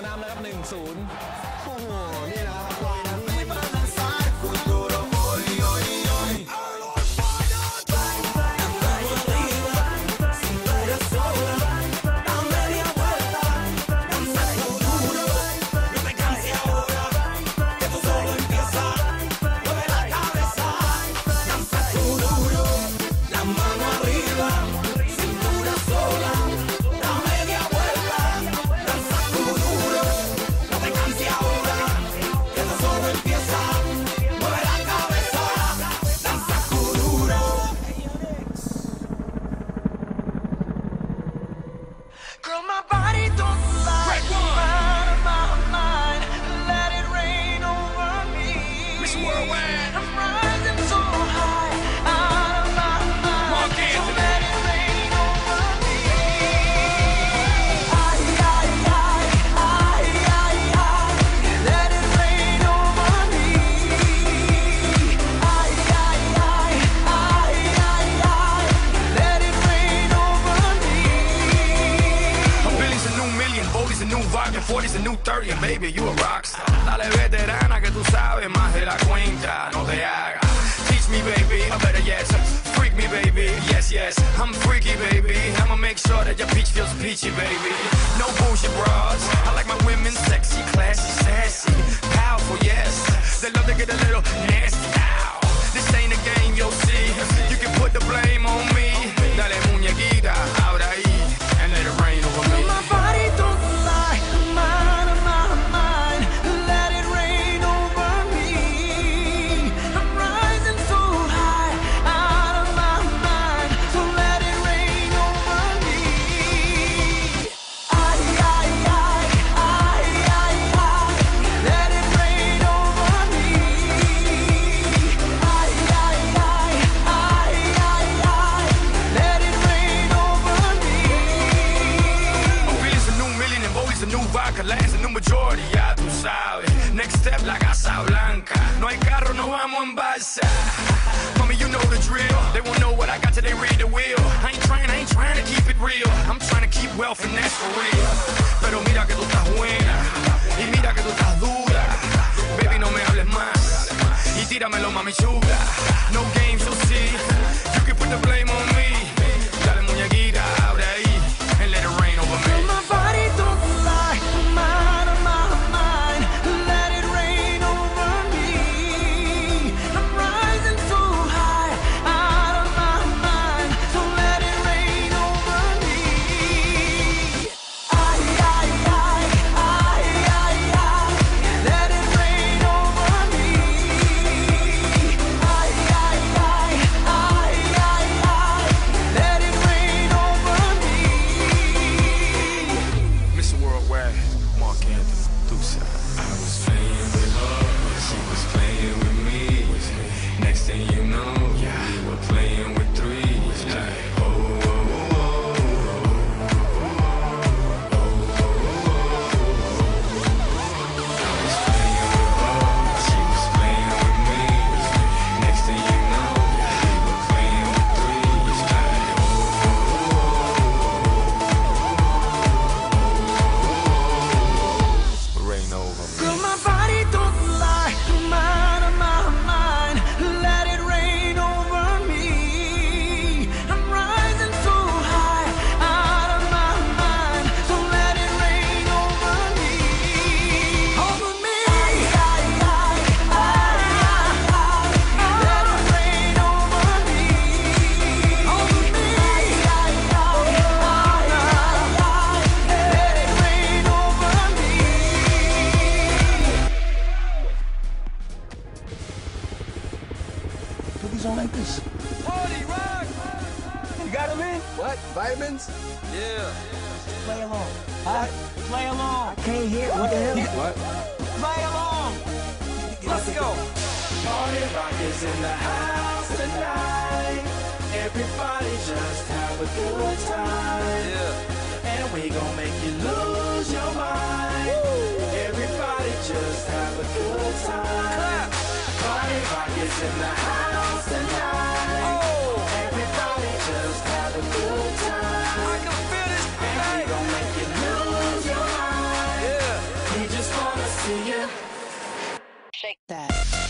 นำนะครับ1-0 โอ้โหนี่นะครับวางที่ไม่ 40's a new 30 and baby, you a rockstar. Dale veterana que tú sabes más de la cuenta, no te hagas. Teach me baby, I better yes. Freak me baby, yes yes. I'm freaky baby, I'ma make sure that your peach feels peachy baby. No bullshit bras, I like my women sexy, classy, sassy, powerful yes. They love to get a little nasty. Ow. This ain't a game, you'll see. You can put the blame on me. Dale muñequita, ahora ahí, and let it rain over me. My body don't lie, mine, mine, let it rain over me. I'm rising so high, out of my mind, so let it rain over me. Let it rain over me. Let it rain over me. I'm feeling some new million and boys, a new vodka, lands, a new majority, ya tú sabes. Next step, la Casa Blanca. No hay carro, no vamos en balsa. Mommy, you know the drill. They won't know what I got till they read the wheel. I ain't trying to keep it real. I'm trying to keep wealth and that's for real. Pero mira que tú estás buena y mira que tú estás dura. Baby, no me hables más y tíramelo, mami chula. No games, you'll see. You can put the blame on me. Dale muñequita, ahora ahí, and let it rain over me. My body don't lie, mine, mine, let it rain over me. I'm rising so high, out of my mind, so let it rain over me. Let it rain over me. Let it rain over me. Mr. Worldwide, Mark Anthony, Deuce. I was playing with her, she was playing with me. Next thing you know, we were playing with three. Like, oh, oh, oh, I was playing with her, she was playing with me. Next thing you know, we were playing with three. Like, Rain over me. Girl, my body don't lie, mine, mine, let it rain over me. I'm rising so high, out of my mind, so let it rain over me. Over me. Let it rain over me. Over me. Let it rain over me. Put these on like this. Party rock. You got them in? What? Vitamins? Yeah. Play along. Huh? Play along. I can't hear. What the hell? What? Play along. Let's go. Party rock is in the house tonight. Everybody just have a good time. Yeah. And we gon' make you lose your mind. Everybody just have a good time. Clap. Party rock is in the house tonight. Oh, Everybody just have a good I time. can feel this And we tonight. gon' make you lose your mind. Yeah. see you. Shake that.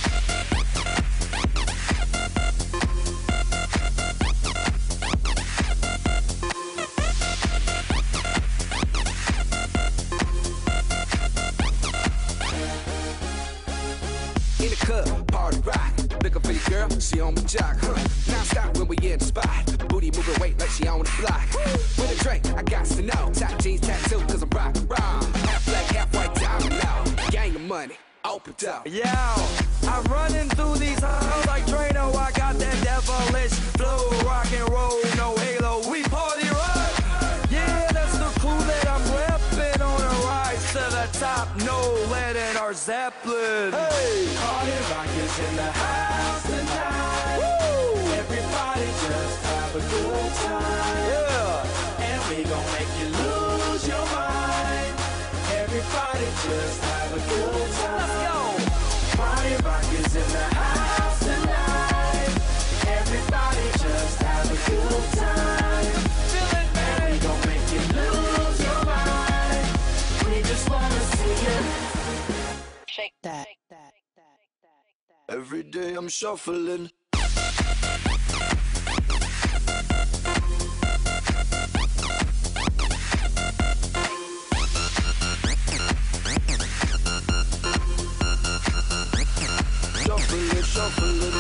In the club, party rock. Looking for your girl, she on my jock, huh? Now stop when we in the spot. Booty moving weight like she on the block. With a drink, I got to know. Top jeans tattoo, cause I'm rock and roll. Half black, half white, diamond now. Gang of money, open up. Yo, I'm running through these halls like Drano. I got that devilish flow, rock and roll, no halo. We party rock. Yeah, that's the clue that I'm repping on a rise to the top. No lead in our Zeppelin. Hey, Party rock is in the house tonight. woo, Everybody just have a good time. yeah. And we gon' make you lose your mind. Everybody just have a good time. Let's go. Party rock is in the house tonight. Everybody just have a good time. Feel it, And we man. gon' make you lose your mind. We just wanna see you. Shake that. Every day I'm shuffling. Shuffling, shuffling.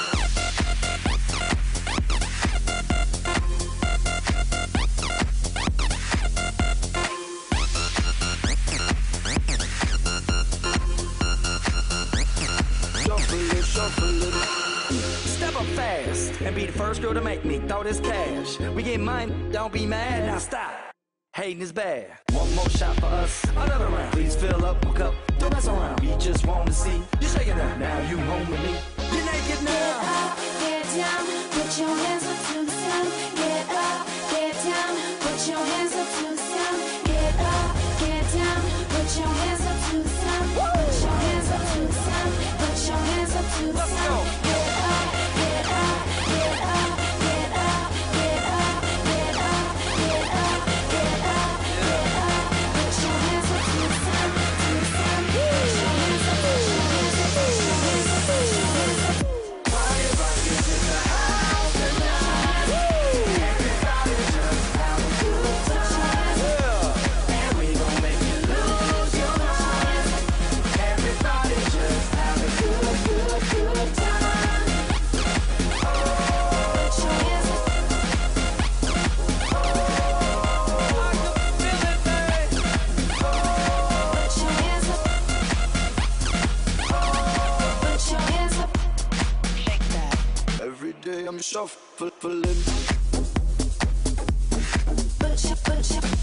Shuffling, shuffling. Step up fast and be the first girl to make me throw this cash. We get mine, don't be mad, now stop. Hating is bad. One more shot for us, another round. Please fill up my cup, don't mess around. We just want to see you shaking up. Now you home with me. You're naked Get now. up, get down, put your hands up to the sun. Get up, get down, put your hands up to the sun. Get up, get down, put your hands up to the sun. Put your hands up to the sun. Put your hands up to the Let's sun. go. Get up, get up, get up, get up, get up, get up, get up, get up, get up. Put your hands up to the sun, to the sun. Put your hands up, put your hands up, put your hands up, put your hands up. Party rock is in the house tonight. Everybody just have a good time. And we gon' make you lose your mind. Everybody just have a good, good, good time. Put your hands up. I can feel it, man. Put your hands up. Put your hands up. Shake that. Every day I'm shuffling. Put your